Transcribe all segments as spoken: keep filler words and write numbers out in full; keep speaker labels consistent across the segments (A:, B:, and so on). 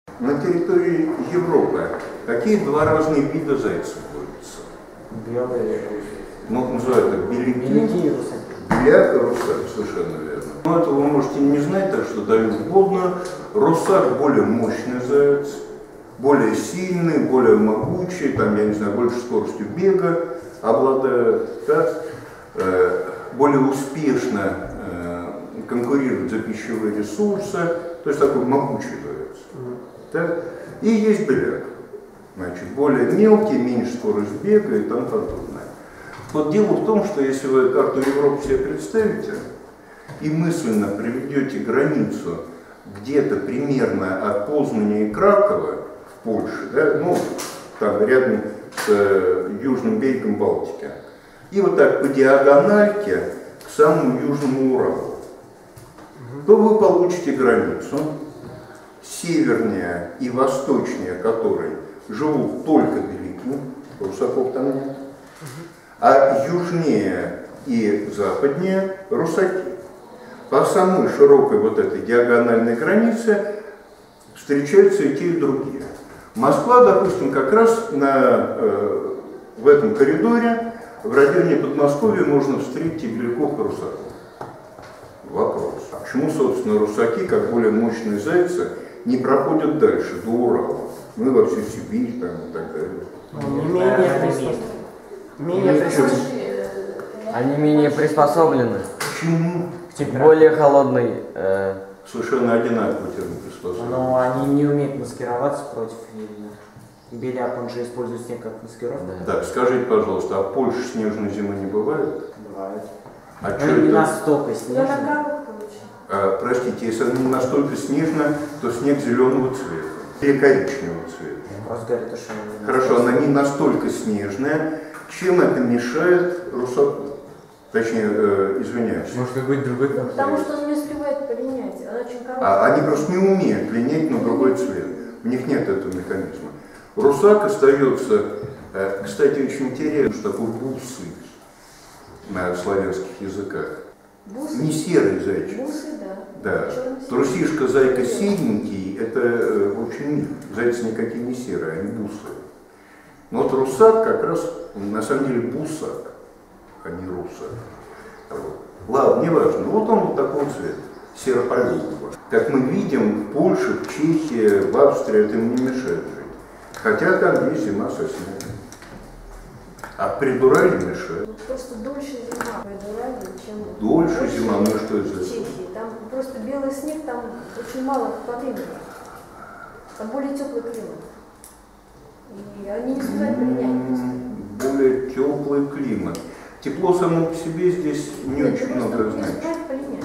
A: На территории Европы какие два разных вида зайцев водятся?
B: Белые.
A: Ну, называют их беляки.
B: Беляки и русаки.
A: Беляк и русак, совершенно верно. Но это вы можете не знать, так что даю вводную. Русак более мощный заяц, более сильный, более могучий, там, я не знаю, больше скоростью бега обладает, да? э, более успешно э, конкурирует за пищевые ресурсы, то есть такой могучий заяц. Да? И есть беляк, значит, более мелкий, меньше скорость бега и тому подобное. Вот дело в том, что если вы карту Европы себе представите и мысленно приведете границу где-то примерно от Познани и Кракова в Польше, да, ну, там рядом с э, южным берегом Балтики, и вот так по диагональке к самому южному Уралу, то вы получите границу, севернее и восточнее которой живут только беляки, русаков там нет, а южнее и западнее русаки. По самой широкой вот этой диагональной границе встречаются и те, и другие. Москва, допустим, как раз на, э, в этом коридоре в районе Подмосковья можно встретить и беляков, и русаков. Вопрос. А почему, собственно, русаки, как более мощные зайцы, не проходят дальше, до Урала? Ну и во всю Сибирь там, и так далее.
B: Они менее, менее приспособлены. Они менее приспособлены.
A: Почему?
B: Более холодный. Э...
A: Совершенно одинаково термин приспособлены.
C: Но они не умеют маскироваться против беляк, он же использует снег как маскировку.
A: Да. Так, скажите, пожалуйста, а в Польше снежной зимы не бывает?
C: Бывает.
A: А
C: Но
A: что
C: не
A: это?
C: настолько снежно.
A: А, простите, если она не настолько снежно, то снег зеленого цвета или коричневого цвета.
C: Просто говорят, что она
A: Хорошо, она не настолько снежная. Чем это мешает русаку? Точнее, э, извиняюсь.
D: Может, какой-то другой цвет?
E: Потому что он не успевает полинять, она очень короткая.
A: А они просто не умеют линять на другой цвет. У них нет этого механизма. Русак остается, э, кстати, очень интересно, что такое бусы на славянских языках.
E: Бусы?
A: Не серый зайчик.
E: Бусы, да.
A: Да.
E: Черный,
A: Трусишка, зайка серенький, это э, очень мило. Зайцы никакие не серые, они бусы. Но вот русак как раз, на самом деле, бусак, а не русак. Вот. Ладно, не важно. Вот он вот такого цвета, серополевого. Как мы видим, в Польше, в Чехии, в Австрии это ему не мешает жить. Хотя там есть зима со снегом. А в Придурале мешает.
E: Вот просто дольше зима в Придурале, чем
A: Дольше
E: больше
A: зима, ну что это за
E: в Чехии. Там просто белый снег, там очень мало по времени. Там более теплый климат. И они не успевают полинять просто.
A: Более теплый климат. Тепло само по себе здесь не
E: Нет,
A: очень много
E: просто не
A: значит.
E: успевают полинять.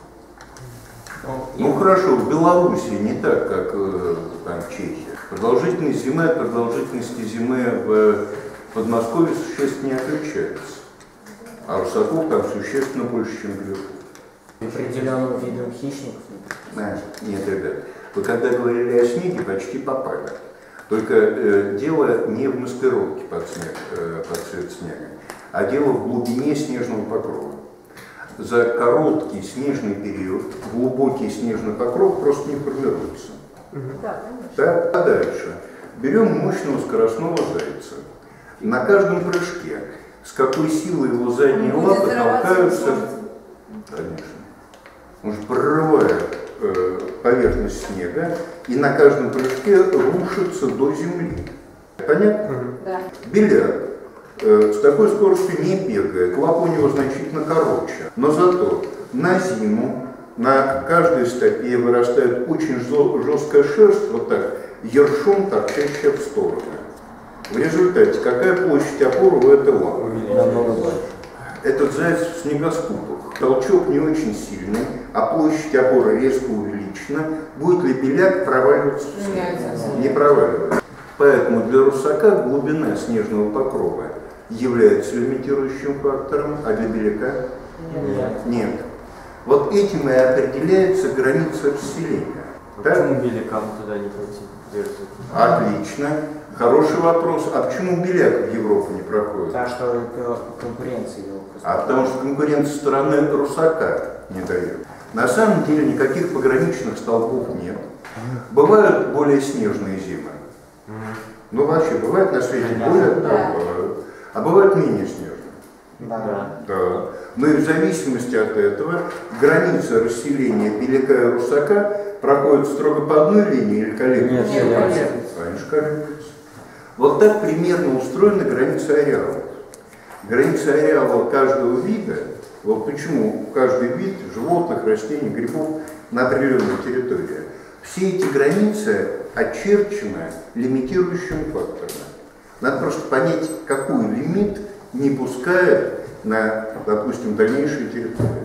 A: Ну хорошо, в Беларуси не так, как э, там в Чехии. Продолжительность зимы от продолжительности зимы в Подмосковье существенно не отличается. А русаков там существенно больше, чем беляков.
C: определенным видом хищников.
A: А, нет, ребят, вы когда говорили о снеге, почти попали. Только э, дело не в маскировке под, снег, э, под цвет снега, а дело в глубине снежного покрова. За короткий снежный период глубокий снежный покров просто не формируется.
E: Да, конечно.
A: Да? А дальше. Берем мощного скоростного зайца. На каждом прыжке, с какой силой его задние лапы толкаются, конечно, он же прорывает э, поверхность снега и на каждом прыжке рушится до земли. Понятно?
E: Да.
A: Беляк э, с такой скоростью не бегает, лапа у него значительно короче, но зато на зиму на каждой стопе вырастает очень жесткая шерсть, вот так, ершом торчащая в стороны. В результате какая площадь опоры у этой лапы? Этот заяц в снегоступах. Толчок не очень сильный, а площадь опоры резко увеличена. Будет ли беляк проваливаться в снег? Не проваливается. Поэтому для русака глубина снежного покрова является лимитирующим фактором, а для беляка
C: Нет.
A: нет. Вот этим и определяется граница расселения.
D: Почему белякам туда не пойти?
A: Отлично. Хороший вопрос. А почему беляк в Европу не проходит?
C: Потому что конкуренция его просто.
A: А потому что конкуренция стороны русака не дает. На самом деле никаких пограничных столбов нет. Бывают более снежные зимы. Ну вообще, бывает на свете более, да, бывают. А бывают менее снежные.
C: Да.
A: Да. Но и в зависимости от этого граница расселения Беляка и Русака проходит строго по одной линии или колеблется?
B: Нет, нет, нет.
A: Конечно, колеблется. Вот так примерно устроена граница ареала. Граница ареала каждого вида, вот почему каждый вид животных, растений, грибов на определенной территории. Все эти границы очерчены лимитирующими факторами. Надо просто понять, какой лимит не пускает на, допустим, дальнейшие территории.